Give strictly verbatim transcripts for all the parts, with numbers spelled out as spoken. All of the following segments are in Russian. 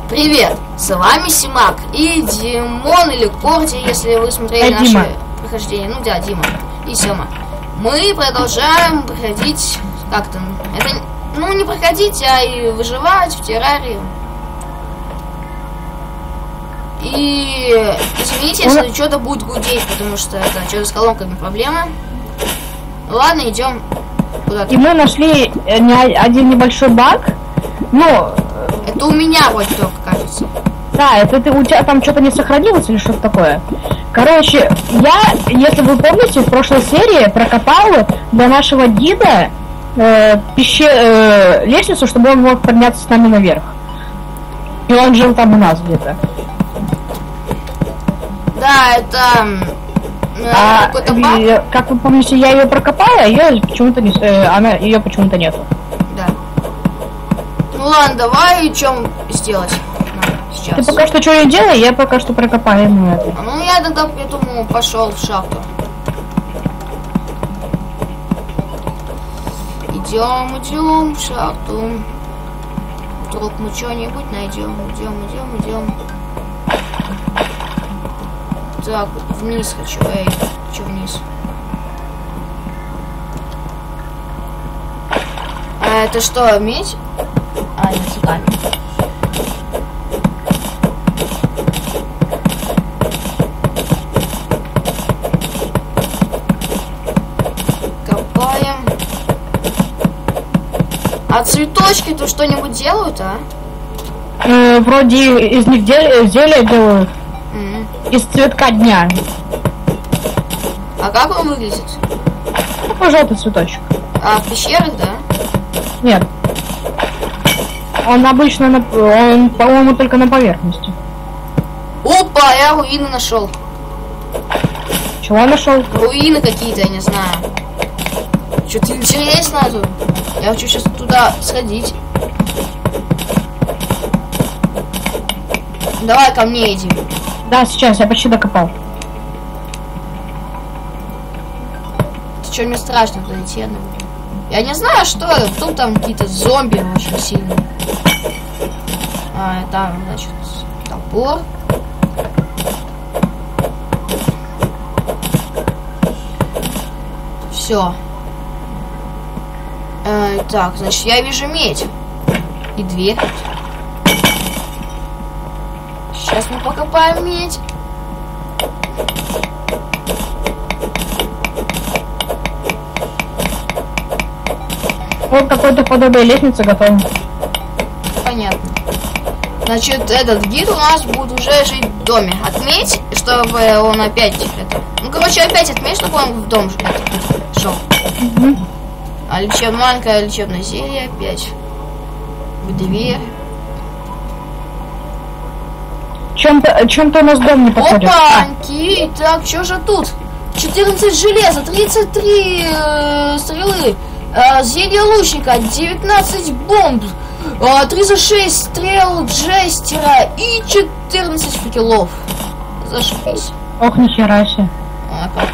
Привет, с вами Симак и Димон или Корди, если вы смотрели а, наши Дима. прохождения. Ну да, Дима и Сема. Мы продолжаем проходить, как там, это, ну не проходить, а и выживать в террарии. И извините, если что-то будет гудеть, потому что это что-то с колонками проблема. Ладно, идем куда-то. И мы нашли не один небольшой баг. Ну, это у меня вроде только кажется. Да, это ты, у тебя там что-то не сохранилось или что-то такое. Короче, я, если вы помните, в прошлой серии прокопал для нашего гида э, пище, э, лестницу, чтобы он мог подняться с нами наверх. И он жил там у нас где-то. Да, это... А, и, как вы помните, я ее прокопала, ее почему-то не, э, она ее почему-то нету. Да. Ну ладно, давай чем сделать сейчас. Ты пока что что не делай, я пока что прокопаю ему это. А, ну я тогда, я думаю, пошел в шахту. Идем, идем в шахту. Вдруг мы что-нибудь найдем. Идем, идем, идем. Так, вниз хочу. Эй, что вниз? А это что, медь? А, нет, камень. Копаем. А цветочки-то что-нибудь делают, а? Э, вроде из них зелья делают. Mm-hmm. Из цветка дня. А как он выглядит? Ну, желтый цветочек. А в пещерах, да? Нет. Он обычно, на, он, по-моему, только на поверхности. Опа, я руины нашел. Чего нашел? Руины какие-то, я не знаю. Что-то интересное тут. Я хочу сейчас туда сходить. Давай ко мне иди. Да, сейчас, я почти докопал. Ты что, мне страшно туда идти одному? Я не знаю, что это. Вдруг там какие-то зомби очень сильные. А, там, значит, топор. Все. Э, так, значит, я вижу медь. И дверь. Сейчас мы покопаем медь. Вот какое-то подобие лестницы готово. Понятно. Значит, этот гид у нас будет уже жить в доме. Отметь, чтобы он опять это... Ну, короче, опять отметь, чтобы он в дом это, шел. Mm-hmm. А лечеб... маленькое лечебное зелье опять. В дверь. Чем-то, чем-то у нас дом не подходит. Опаньки! Так, что же тут? четырнадцать железа, тридцать три э, стрелы, э, зелье лучника, девятнадцать бомб, э, тридцать шесть стрел джестера и четырнадцать факелов. Зашибись. Ох, нихера себе. А, как?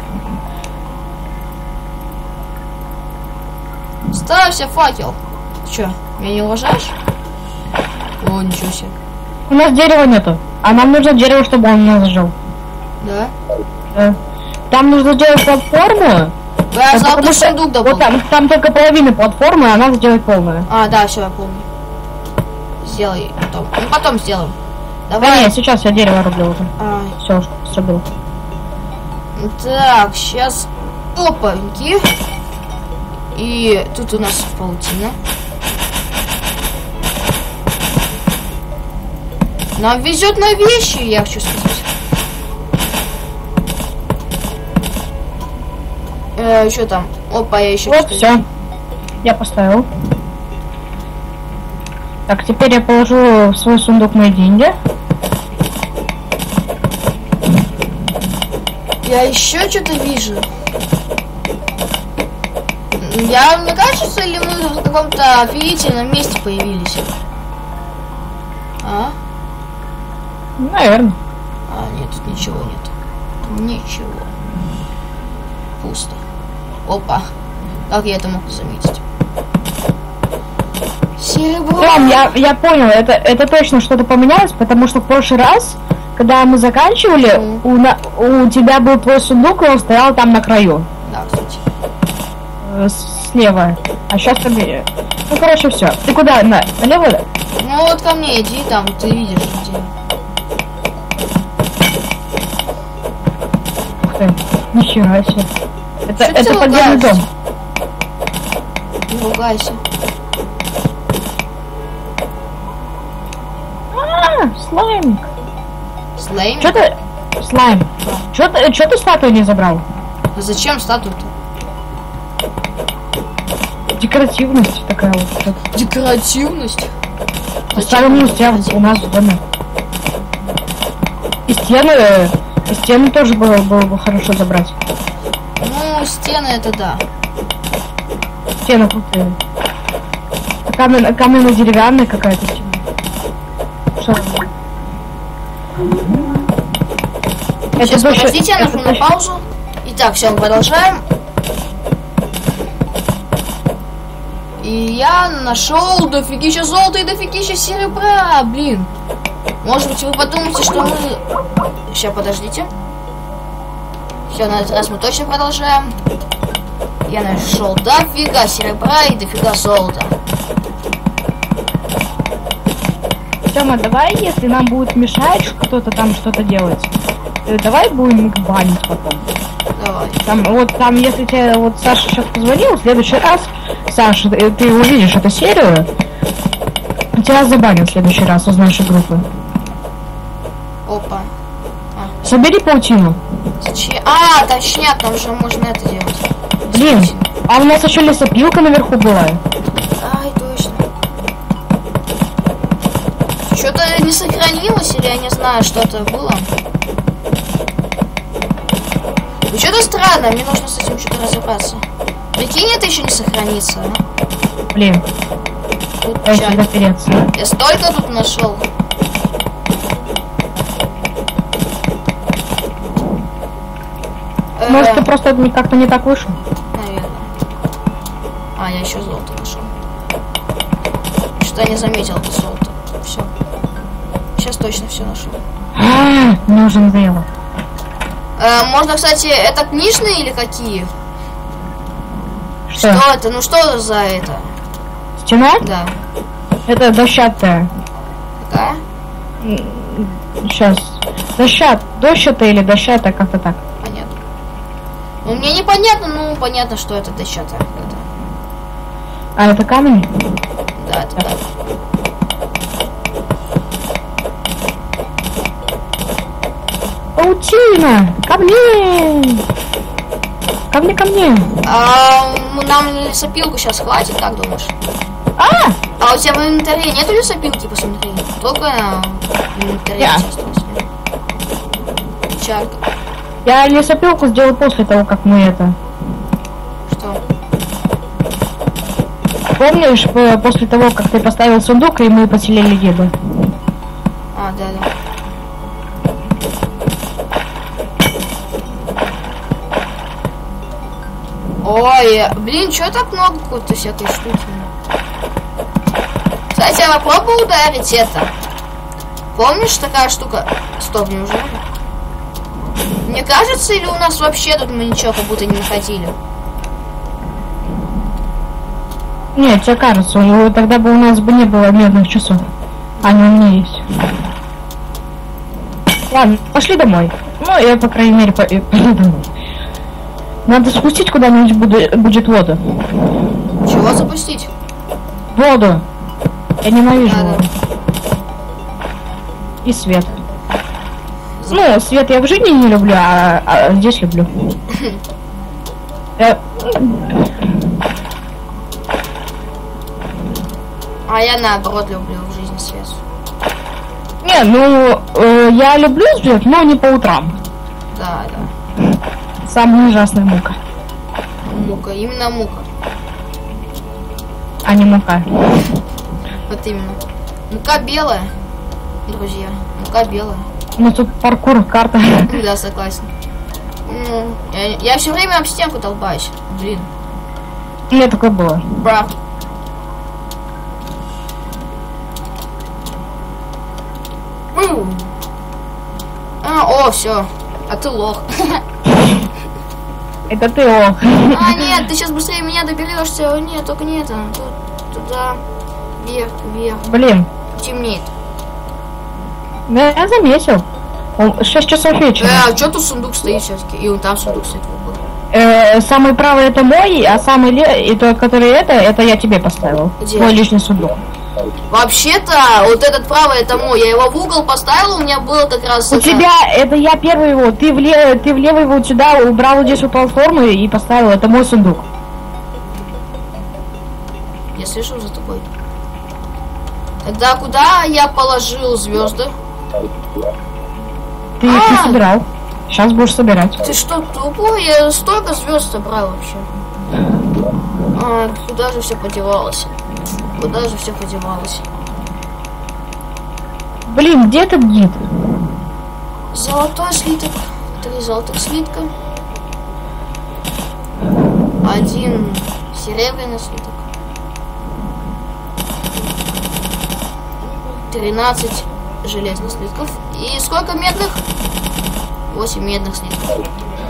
Ставься, факел. Ты чё, меня не уважаешь? О, ничего себе. У нас дерева нету, а нам нужно дерево, чтобы он у нас жил. Да? Да. Там нужно сделать платформу. Да, золотой что, сундук добыл. Вот там, там только половина платформы, а надо сделать полную. А, да, все, я помню. Сделай потом. Ну, потом сделаем. Да Давай. нет, сейчас я дерево рублю уже. А. Все, срубил. Так, сейчас опаньки. И тут у нас паутина. Нам везет на вещи, я хочу сказать. Э, что там? Опа, я еще вот все. Я поставил. Так, теперь я положу в свой сундук мои деньги. Я еще что-то вижу. Я, мне кажется, или мы в каком-то офигительном месте появились? А? Наверное. А, нет, тут ничего нет. Ничего. Пусто. Опа. Как я это мог заметить? Серебро. Прям, я, я понял, это, это точно что-то поменялось, потому что в прошлый раз, когда мы заканчивали, Mm. у, на, у тебя был твой сундук, и он стоял там на краю. Да, кстати. Э, слева. А сейчас там... Ну, короче, все. Ты куда? На, налево? Ну вот ко мне иди, там, ты видишь, где. Ух ты, нихера себе. Это, Что ты это подземный ругаешься? дом. Не ругайся. А, слаймик. Слейм? Чё ты... Слайм. Чё ты, чё ты статую не забрал? А зачем статую-то? Декоративность такая вот. Декоративность? Оставим у тебя у нас в доме. И стены... И стены тоже было, было бы хорошо забрать. Ну, стены это да. Стены крутые. Камень, каменно-деревянная какая-то стена. Что? Сейчас, больше- подождите, я это нажму на больше- паузу. Итак, все, продолжаем. И я нашел дофигища золота и дофигища серебра, блин. Может быть, вы подумаете, что мы... Сейчас, подождите. Все, на этот раз мы точно продолжаем. Я нашел дофига серебра и дофига золота. Тёма, давай, если нам будет мешать кто-то там что-то делать, э, давай будем их банить потом. Давай. Там, вот там, если тебе вот Саша сейчас позвонил, в следующий раз, Саша, ты, ты увидишь эту серию, тебя забанят в следующий раз из нашей группы. Опа. Собери паутину. Зачем? А, точняк, там же можно это делать. Блин, а у нас еще лесопилка наверху была. Ай, точно. Что-то не сохранилось, или я не знаю, что-то было. Ну, что-то странно, мне нужно с этим что-то разобраться. Прикинь, это еще не сохранится, а? Блин, Тут дай чай. сюда переться. Я столько тут нашел. Может, Э, ты просто не- как-то не так вышел? Наверное. А, я еще золото нашел. Что-то я не заметил это золото. Все. Сейчас точно все нашел. А, нужен было. Э, можно, кстати, это книжные или какие? Что? Что это? Ну что за это? Стена? Да. Это дощатая. Какая? Сейчас. Дощат. Дощатая или дощатая, как-то так. Понятно. Ну, мне непонятно, ну, понятно, что это дощатая. Это. А это камень? Да, это да. Паутина! Ко мне! Ко мне, ко мне! А м, нам лесопилку сейчас хватит, как думаешь? А! А у тебя в инвентаре нету лесопилки, посмотри. Только в инвентаре Я. сейчас осталось. Чарка. Я лесопилку сделал после того, как мы это... Что? Помнишь, э, после того, как ты поставил сундук, и мы поселили деда? А, да, да. Ой, блин, что так много какой-то всякой штуки? Кстати, я попробую ударить это. Помнишь такая штука? Стоп, неужели? Мне кажется, или у нас вообще тут мы ничего как будто не находили? Нет, тебе кажется, у- тогда бы у нас бы не было медных часов. Они у меня есть. Ладно, пошли домой. Ну, я, по крайней мере, по- э, пойду домой. Надо спустить куда-нибудь буду- будет воду. Чего запустить? Воду. Я ненавижу Надо. воду. И свет. Ну, свет я в жизни не люблю, а, а здесь люблю. Я- А я наоборот люблю в жизни свет. Не, ну, э, я люблю свет, но не по утрам. Да, да. Самая ужасная мука, Мука, именно мука. а не мука. Вот именно. Мука белая, друзья. Мука белая. Ну, тут паркур, карта. Да, согласен. Ну, я, я все время об стенку толбаюсь. Блин. У меня такое было. Брат. А, о, все. А ты лох. Это ты лох. А, нет, ты сейчас быстрее меня доберешься. Нет, только не это. Туда. Вверх, вверх. Блин. Темнеет. Да, я заметил. шесть часов вечера. Э, а что тут сундук стоит все-таки? И вон там сундук стоит в углу. Э, самый правый это мой, а самый левый, и тот, который это, это я тебе поставил. Где? Твой личный сундук. Вообще-то, вот этот правый это мой. Я его в угол поставил, у меня было как раз... У это... тебя, это я первый его, ты влево, ты влево его вот сюда убрал вот здесь вот платформу и поставил, это мой сундук. Я слышу за тобой. Тогда куда я положил звезды? Ты их не собирал. Сейчас будешь собирать. Ты что, тупой? Я столько звезд собрал вообще. А, куда же все подевалось? Куда же все подевалось? Блин, где этот гид? Золотой слиток. Три золотых слитка. Один серебряный слиток. Тринадцать железных слитков. И сколько медных? Восемь медных слитков.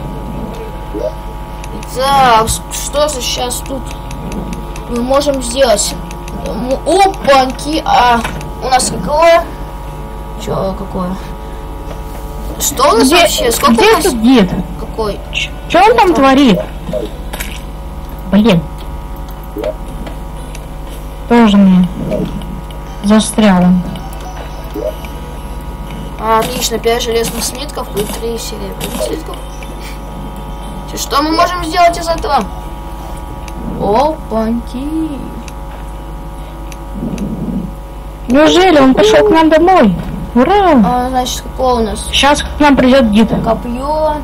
Так, что же сейчас тут мы можем сделать? Опаньки, а у нас какое? Чё, какое? Что у нас где, вообще? Сколько где у нас? Этот гид? Какой? Что он там творит? Блин. Тоже мне застрял он. А, отлично, пять железных слитков и три серебряных слитков. Что мы можем сделать из этого? Опаньки. Неужели он пошел к нам домой? Ура! А, значит, какое у нас? Сейчас к нам придет гид. Копье.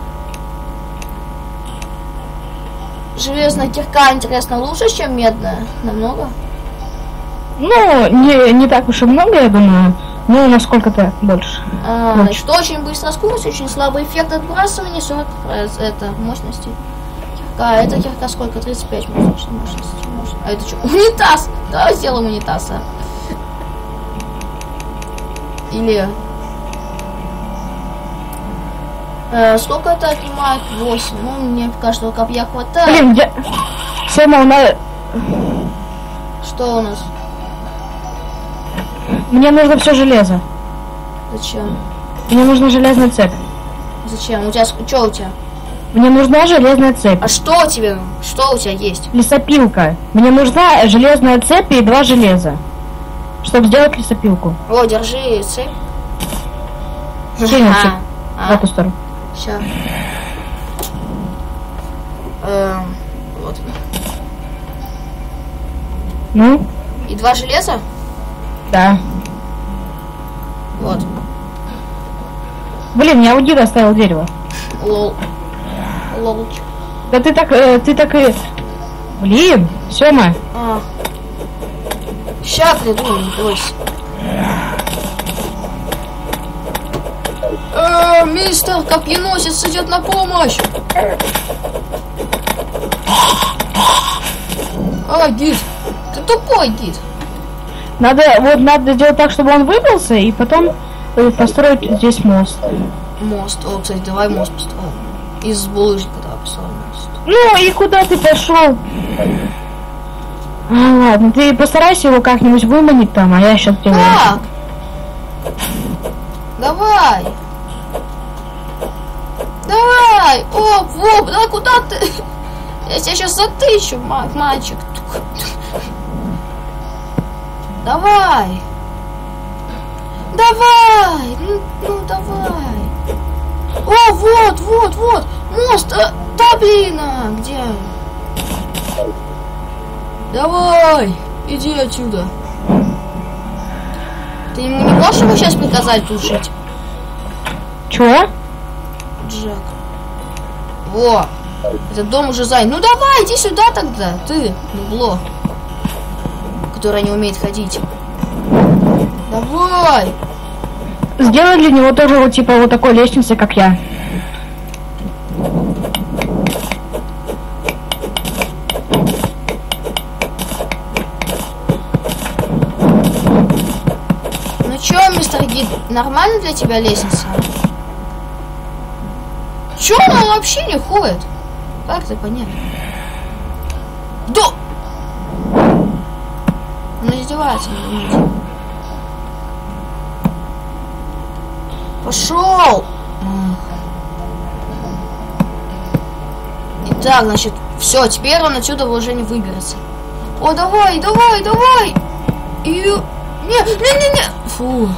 Железная кирка, интересно, лучше, чем медная? Намного? Ну, не, не так уж и много, я думаю. Ну, насколько-то больше. А, Лучше. значит, очень быстро скорость, очень слабый эффект отбрасывания, сорок это мощности. Кирка, это кирка сколько? тридцать пять мощности. мощности. А это что? Унитаз! Давай сделаем унитаз, а. Или... Э, сколько это отнимает? восемь. Ну, мне каждого копья хватает. Блин, где... Сэма, у нас... Что у нас? Мне нужно все железо. Зачем? Мне нужна железная цепь. Зачем? У тебя... Что у тебя? Мне нужна железная цепь. А что у тебя? Что у тебя есть? Лесопилка. Мне нужна железная цепь и два железа. Чтобы сделать лесопилку. О, держи цепь. Сильно цепь. А, В эту сторону. Сейчас. Эм, вот. Ну? И два железа? Да. Вот. Блин, я у Дида оставил дерево. Лол. Лолч. Да ты так, э, ты так и... Блин, Сёма. А. Ща придумаю, не бойся. Э, мистер Копьеносец идет на помощь. А, гид. Ты тупой, гид. Надо, вот, надо сделать так, чтобы он выбрался, и потом э, построить здесь мост. Мост. О, кстати, давай мост построим. Из булыжника давай построим мост. Ну, и куда ты пошел? А, ладно, ты постарайся его как-нибудь выманить там, а я сейчас делаю. Так. Давай. Давай. О, воп, да куда ты? Я тебя сейчас затыщу, ма- мальчик. Давай. Давай. Ну, ну давай. О, вот, вот, вот. Мост. А, да, блин, а, где? Давай. Иди отсюда. Ты ему не можешь ему сейчас приказать тут жить? Чего? Джек. Во. Этот дом уже занят. Ну давай, иди сюда тогда. Ты, бабло. Которое не умеет ходить. Давай. Сделай для него тоже вот типа вот такой лестницы, как я. Ну чё, Чё, мистер Гид, нормально для тебя лестница? Чё она вообще не ходит? Как ты понять? Да! Он издевается, не думайте. Пошел! Итак, значит, все, теперь он отсюда уже не выберется. О, давай, давай, давай! И... Не, не, не, не! Фу.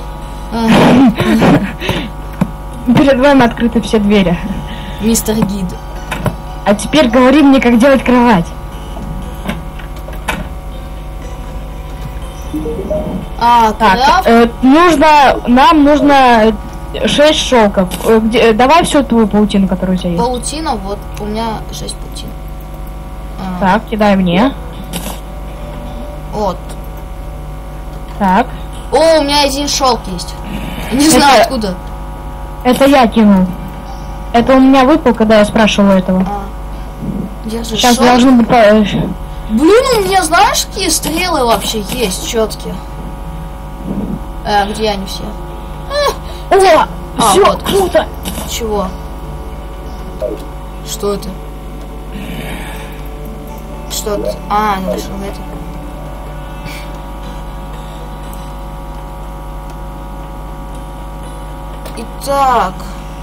Перед вами открыты все двери. Мистер Гид. А теперь говори мне, как делать кровать. А, Так, крафт? э, нужно, нам нужно шесть шелков. Э, где, э, давай всю твою паутину, которая у тебя есть. Паутина, вот, у меня шесть паутин. А, Так, кидай мне. вот. Так. О, у меня один шелк есть. Не Это- знаю откуда. Это я кинул. Это у меня выпал, когда я спрашивала этого. А, держи Сейчас шелк. должны быть... э, Блин, у меня знаешь, какие стрелы вообще есть четкие? Э, где они все? О, А, все, вот. круто. Чего? Что это? Что это? А, не нашел это. Итак.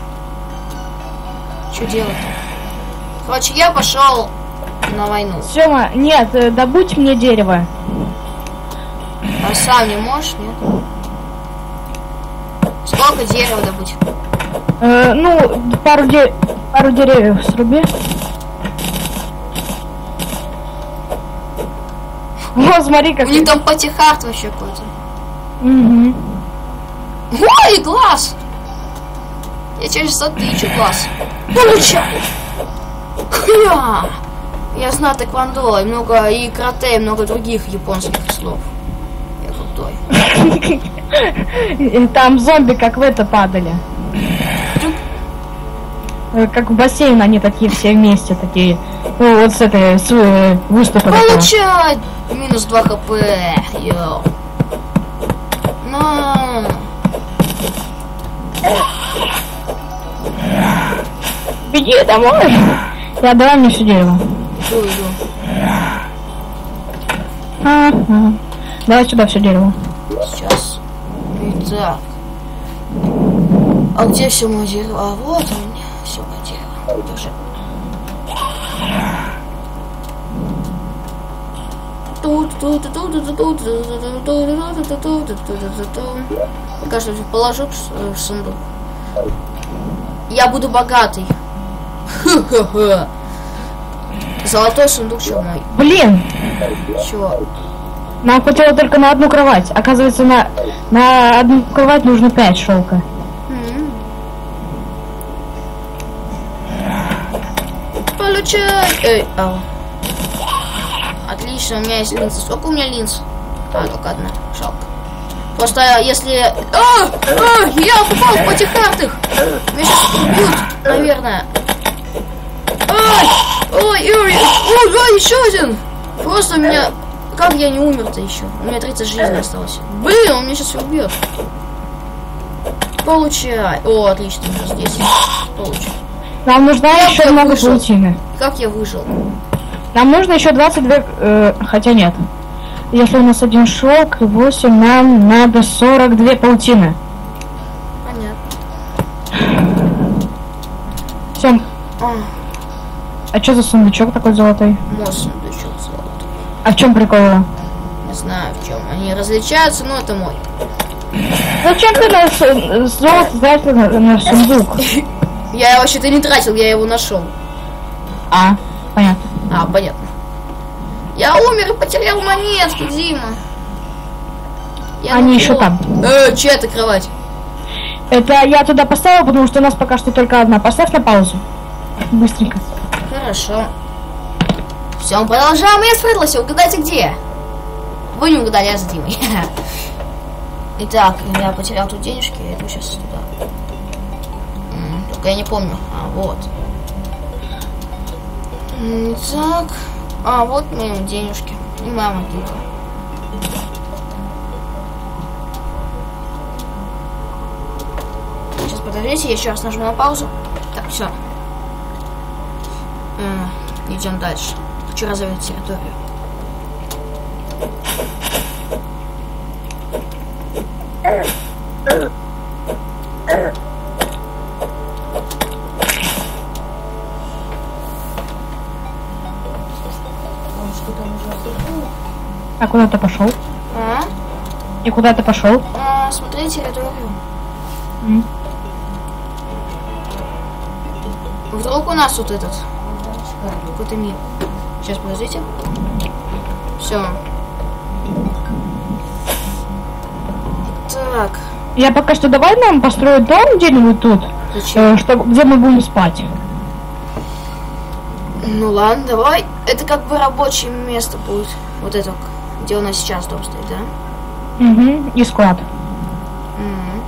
Что делать? Короче, я пошел на войну. Сема, нет, э, добудь мне дерево. А сам не можешь, нет? Сколько дерева добыть? Э, ну, пару, де... пару деревьев сруби. О, смотри, как... У них там патихард вообще какой-то. Угу. Ой, глаз! Я через затычу глаз. Получай! Хя! Я знаю тэквондо, и много и карате, и много других японских слов. Я крутой. И там зомби как в это падали. Э, Как в бассейн они такие все вместе, такие. Ну, вот с этой, с э, выступа такого. Получай! Минус два хп. Йоу. На. Беги домой. Я давай мне все дерево. Иду, иду. Ага. Давай сюда все дерево. Сейчас. Итак. А где все мое дерево? А вот у меня все мое дерево. Держи. Я, кажется, положу в сундук. Я буду богатый. Ха-ха-ха. Золотой сундучок мой. Блин, Чего? нам хватило только на одну кровать. Оказывается, на, на одну кровать нужно пять шелка. М. Получай! Эй, ау. Отлично, у меня есть линза. Сколько у меня линз? А, только одна. Жалко. Просто если... А! А! Я попал в патихартых! Меня сейчас убьют, наверное. Ай! Ой, ой, ой, ой, еще один! Просто меня... Как я не умер-то еще? У меня тридцать жизней осталось. Блин, он меня сейчас убьет. Получай. О, отлично, минус десять. Получай. Нам нужна Я еще бы много вышел. паутины. Как я выжил? Нам нужно еще двадцать два... э, хотя нет. Если у нас один шелк и восемь, нам надо сорок две паутины. Понятно. Всем. А, А что за сундучок такой золотой? мой сундучок золотой. А в чем прикол его? Не знаю в чем. Они различаются, но это мой. Зачем ты на с- золото тратил на, на сундук? Я его вообще-то не тратил, я его нашел. А, понятно. А, понятно. Я умер и потерял монетки, Дима. Я Они на еще пол. там. Э, чья это кровать? Это я туда поставил, потому что у нас пока что только одна. Поставь на паузу. Быстренько. Хорошо. Все, мы продолжаем. Я спряталась. Угадайте, где? Вы не угадали, я за Димой. Итак, я потерял тут денежки, я иду сейчас туда. М, Только я не помню. А, вот. М, Так. А, вот мои денежки. И моя могилка. Подождите, я еще раз нажму на паузу. Так, все. Идем дальше. Хочу развивать территорию. А куда ты пошел? А? И куда ты пошел? А, смотри территорию. Mm. Вдруг у нас вот этот какой-то мир. Сейчас, подождите. Все. Так. Я пока что давай нам построим дом где-нибудь тут, э, что, где мы будем спать. Ну ладно, давай. Это как бы рабочее место будет. Вот это, где у нас сейчас дом стоит, да? Угу. И склад. Угу.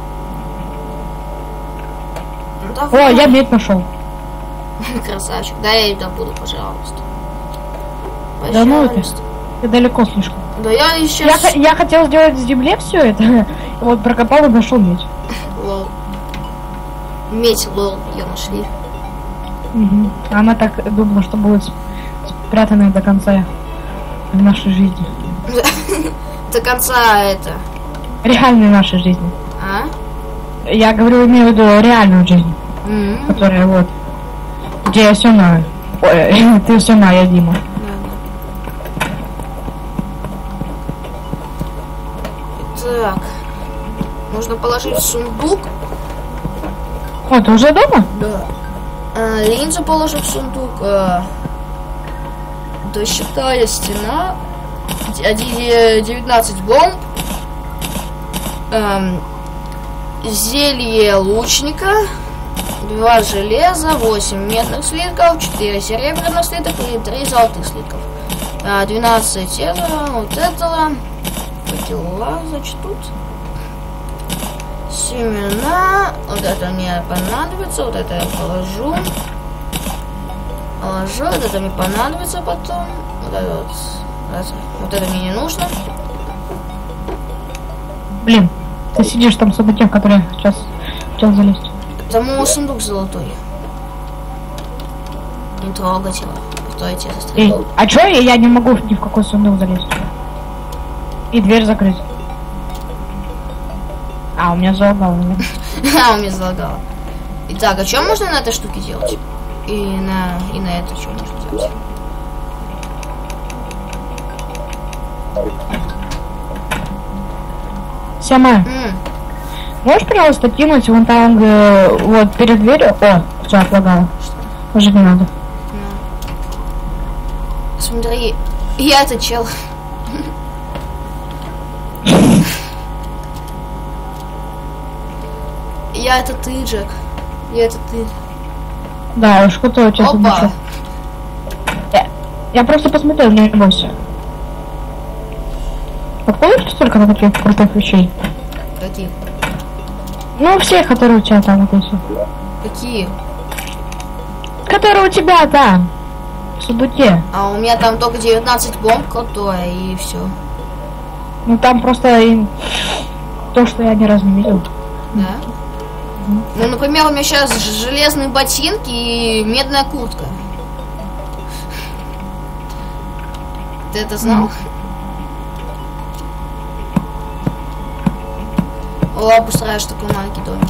Ну, О, давай. я медь нашел. Красавчик. Да, я и добуду, пожалуйста. Да ну это, ты далеко слишком. Да я еще... Я, я хотел сделать в земле все это, вот прокопал и нашел медь. Лол. Медь, лол, ее нашли. Угу. Она так думала, что будет спрятанная до конца в нашей жизни. До конца это... Реальной нашей жизни. А? Я говорю, имею в виду реальную жизнь, Mm-hmm. которая вот... Где я Сёма. Ой, ты Сёма, я Дима. Так. Нужно положить в сундук. О, ты уже дома? Да. А, линзу положим в сундук. А, досчитая стена. девятнадцать бомб. А, зелье лучника. два железа, восемь медных слитков, четыре серебряных слитка и три золотых слитков. А, двенадцать этого, вот этого. Факела, значит, тут. Семена. Вот это мне понадобится. Вот это я положу. Положу. Вот это мне понадобится потом. Вот это вот. Это, вот это мне не нужно. Блин, ты сидишь там с тех, которые сейчас хотел залезть. Там мой сундук золотой. Не трогать его. Стойте, я застрелю. Эй, а чё я, я не могу ни в какой сундук залезть? И дверь закрыть. А, у меня залагало, нет? А, у меня залагало. Итак, а что можно на этой штуке делать? И на, и на это что можно делать? Сяма, М-м. можешь, пожалуйста, кинуть вон там, э, вот перед дверью? О, все, отлагало. Уже не надо. Смотри, я это чел. Я это ты, Джек. Я это ты. Да, уж что-то у тебя Опа. сундучок. Я, я просто посмотрел, не бойся. Откуда ты столько таких крутых вещей? Какие? Ну, все, которые у тебя там, вот эти. Какие? Которые у тебя там. В сундуке. А у меня там только девятнадцать бомб крутое и все. Ну, там просто и... то, что я ни разу не видел. Да? Ну, например, у меня сейчас железные ботинки и медная куртка. Ты это знал? О, обустраиваешь такой маленький домик.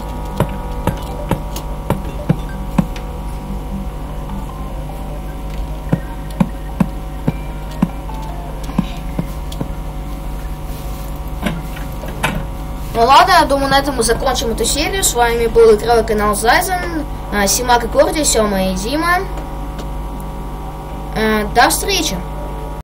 Ну ладно, я думаю, на этом мы закончим эту серию. С вами был игровой канал Зайзен, Симак и Корди, Сёма и Дима. До встречи!